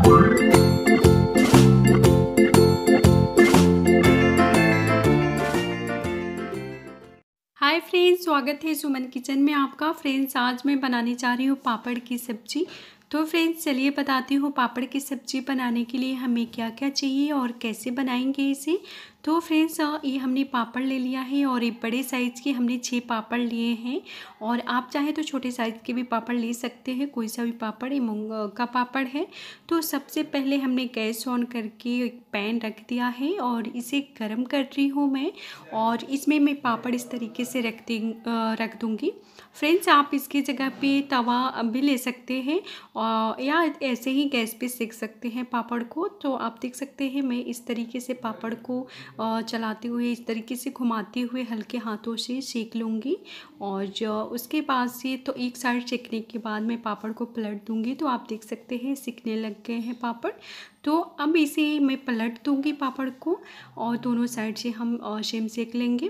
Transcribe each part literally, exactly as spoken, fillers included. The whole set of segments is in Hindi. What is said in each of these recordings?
हाय फ्रेंड्स, स्वागत है सुमन किचन में आपका। फ्रेंड्स, आज मैं बनाने जा रही हूँ पापड़ की सब्जी। तो फ्रेंड्स, चलिए बताती हूँ पापड़ की सब्जी बनाने के लिए हमें क्या क्या चाहिए और कैसे बनाएंगे इसे। तो फ्रेंड्स, ये हमने पापड़ ले लिया है और एक बड़े साइज़ के हमने छः पापड़ लिए हैं। और आप चाहे तो छोटे साइज़ के भी पापड़ ले सकते हैं, कोई सा भी पापड़। ये मूंग का पापड़ है। तो सबसे पहले हमने गैस ऑन करके एक पैन रख दिया है और इसे गर्म कर रही हूँ मैं। और इसमें मैं पापड़ इस तरीके से रख दी रख दूँगी। फ्रेंड्स, आप इसकी जगह पे तवा भी ले सकते हैं और या ऐसे ही गैस पे सेक सकते हैं पापड़ को। तो आप देख सकते हैं मैं इस तरीके से पापड़ को चलाते हुए, इस तरीके से घुमाते हुए हल्के हाथों से सेक लूँगी। और जो उसके बाद से तो एक साइड सेकने के बाद मैं पापड़ को पलट दूँगी। तो आप देख सकते हैं सिकने लग गए हैं पापड़। तो अब इसे मैं पलट दूँगी पापड़ को और दोनों साइड से हम सेम सेक लेंगे।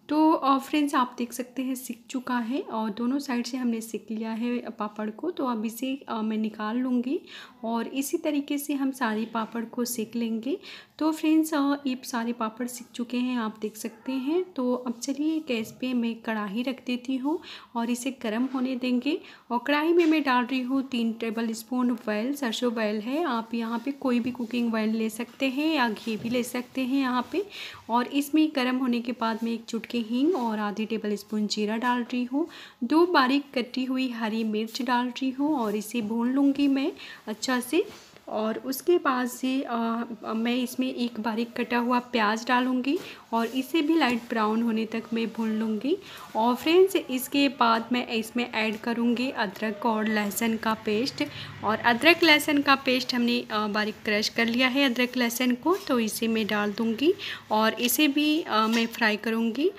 तो फ्रेंड्स, आप देख सकते हैं सिक चुका है और दोनों साइड से हमने सिक लिया है पापड़ को। तो अब इसे मैं निकाल लूँगी और इसी तरीके से हम सारे पापड़ को सेक लेंगे। तो फ्रेंड्स, ये सारे पापड़ सिक चुके हैं, आप देख सकते हैं। तो अब चलिए गैस पे मैं कढ़ाई रख देती हूँ और इसे गर्म होने देंगे। और कढ़ाई में मैं डाल रही हूँ तीन टेबल स्पून ऑयल, सरसों ऑयल है। आप यहाँ पे कोई भी कुकिंग ऑयल ले सकते हैं या घी भी ले सकते हैं यहाँ पे। और इसमें गर्म होने के बाद मैं एक चुटकी हींग और आधी टेबल स्पून जीरा डाल रही हूँ। दो बारीक कटी हुई हरी मिर्च डाल रही हूँ और इसे भून लूँगी मैं अच्छा से। और उसके बाद से आ, मैं इसमें एक बारीक कटा हुआ प्याज डालूँगी और इसे भी लाइट ब्राउन होने तक मैं भून लूँगी। और फ्रेंड्स, इसके बाद मैं इसमें ऐड करूँगी अदरक और लहसुन का पेस्ट। और अदरक लहसुन का पेस्ट हमने बारीक क्रश कर लिया है अदरक लहसुन को, तो इसे मैं डाल दूँगी और इसे भी आ, मैं फ्राई करूँगी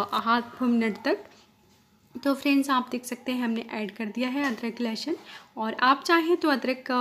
आठ मिनट तक। तो फ्रेंड्स, आप देख सकते हैं हमने ऐड कर दिया है अदरक लहसुन। और आप चाहें तो अदरक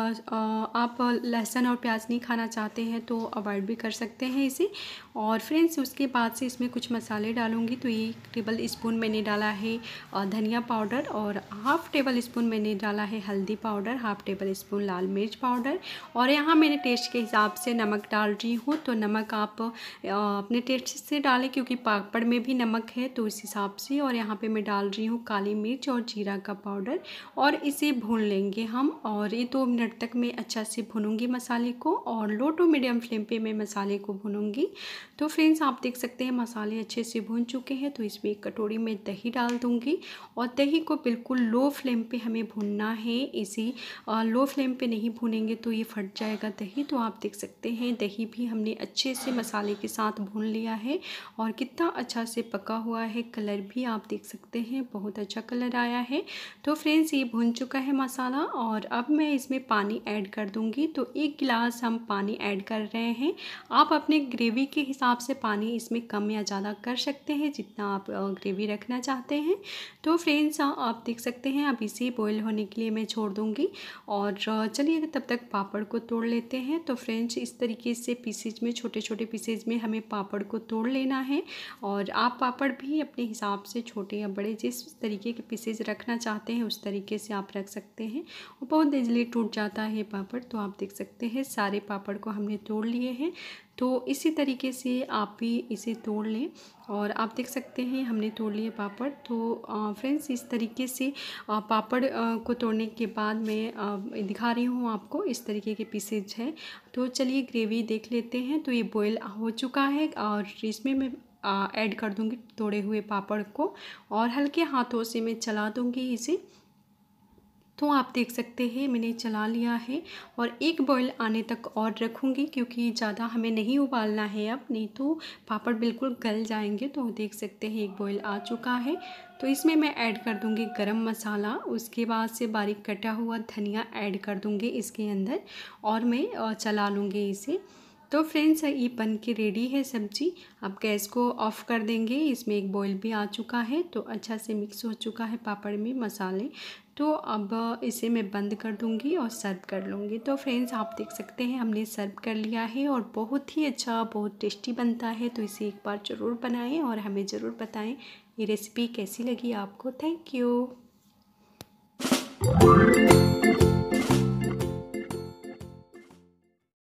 आप लहसुन और प्याज नहीं खाना चाहते हैं तो अवॉइड भी कर सकते हैं इसे। और फ्रेंड्स, उसके बाद से इसमें कुछ मसाले डालूंगी। तो एक टेबल स्पून मैंने डाला है धनिया पाउडर और हाफ़ टेबल स्पून मैंने डाला है हल्दी पाउडर, हाफ़ टेबल स्पून लाल मिर्च पाउडर। और यहाँ मैंने टेस्ट के हिसाब से नमक डाल रही हूँ। तो नमक आप अपने टेस्ट से डालें क्योंकि पापड़ में भी नमक है, तो इस हिसाब से। और यहाँ पर मैं डाल रही हूँ काली मिर्च और जीरा का पाउडर और इसे भून लेंगे हम। और ये दो मिनट तक मैं अच्छा से भूनूंगी मसाले को और लो टू मीडियम फ्लेम पे मैं मसाले को भूनूंगी। तो फ्रेंड्स, आप देख सकते हैं मसाले अच्छे से भून चुके हैं। तो इसमें एक कटोरी में दही डाल दूंगी और दही को बिल्कुल लो फ्लेम पे हमें भूनना है। इसी लो फ्लेम पे नहीं भूनेंगे तो ये फट जाएगा दही। तो आप देख सकते हैं दही भी हमने अच्छे से मसाले के साथ भून लिया है और कितना अच्छा से पका हुआ है। कलर भी आप देख सकते हैं बहुत अच्छा कलर आया है। तो फ्रेंड्स, ये भून चुका है मसाला और अब मैं इसमें पानी ऐड कर दूंगी। तो एक गिलास हम पानी ऐड कर रहे हैं। आप अपने ग्रेवी के हिसाब से पानी इसमें कम या ज़्यादा कर सकते हैं जितना आप ग्रेवी रखना चाहते हैं। तो फ्रेंड्स, आप देख सकते हैं अब इसे बॉईल होने के लिए मैं छोड़ दूंगी। और चलिए तब तक पापड़ को तोड़ लेते हैं। तो फ्रेंड्स, इस तरीके से पीसेज में, छोटे छोटे पीसेज में हमें पापड़ को तोड़ लेना है। और आप पापड़ भी अपने हिसाब से छोटे या बड़े जिस तरीके के पीसेज रखना चाहते हैं उस तरीके से आप रख सकते हैं। और बहुत ईजिली टूट जाता है पापड़। तो आप देख सकते हैं सारे पापड़ को हमने तोड़ लिए हैं। तो इसी तरीके से आप भी इसे तोड़ लें। और आप देख सकते हैं हमने तोड़ लिए पापड़। तो फ्रेंड्स, इस तरीके से पापड़ को तोड़ने के बाद मैं दिखा रही हूँ आपको इस तरीके के पीसेज है। तो चलिए ग्रेवी देख लेते हैं। तो ये बॉयल हो चुका है और इसमें मैं ऐड कर दूंगी तोड़े हुए पापड़ को और हल्के हाथों से मैं चला दूंगी इसे। तो आप देख सकते हैं मैंने चला लिया है और एक बॉईल आने तक और रखूँगी क्योंकि ज़्यादा हमें नहीं उबालना है अब, नहीं तो पापड़ बिल्कुल गल जाएंगे। तो देख सकते हैं एक बॉईल आ चुका है। तो इसमें मैं ऐड कर दूँगी गरम मसाला, उसके बाद से बारीक कटा हुआ धनिया ऐड कर दूँगी इसके अंदर और मैं चला लूँगी इसे। तो फ्रेंड्स, ये बन के रेडी है सब्जी। अब गैस को ऑफ़ कर देंगे। इसमें एक बॉईल भी आ चुका है। तो अच्छा से मिक्स हो चुका है पापड़ में मसाले। तो अब इसे मैं बंद कर दूंगी और सर्व कर लूँगी। तो फ्रेंड्स, आप देख सकते हैं हमने सर्व कर लिया है और बहुत ही अच्छा, बहुत टेस्टी बनता है। तो इसे एक बार ज़रूर बनाएं और हमें ज़रूर बताएं ये रेसिपी कैसी लगी आपको। Thank you.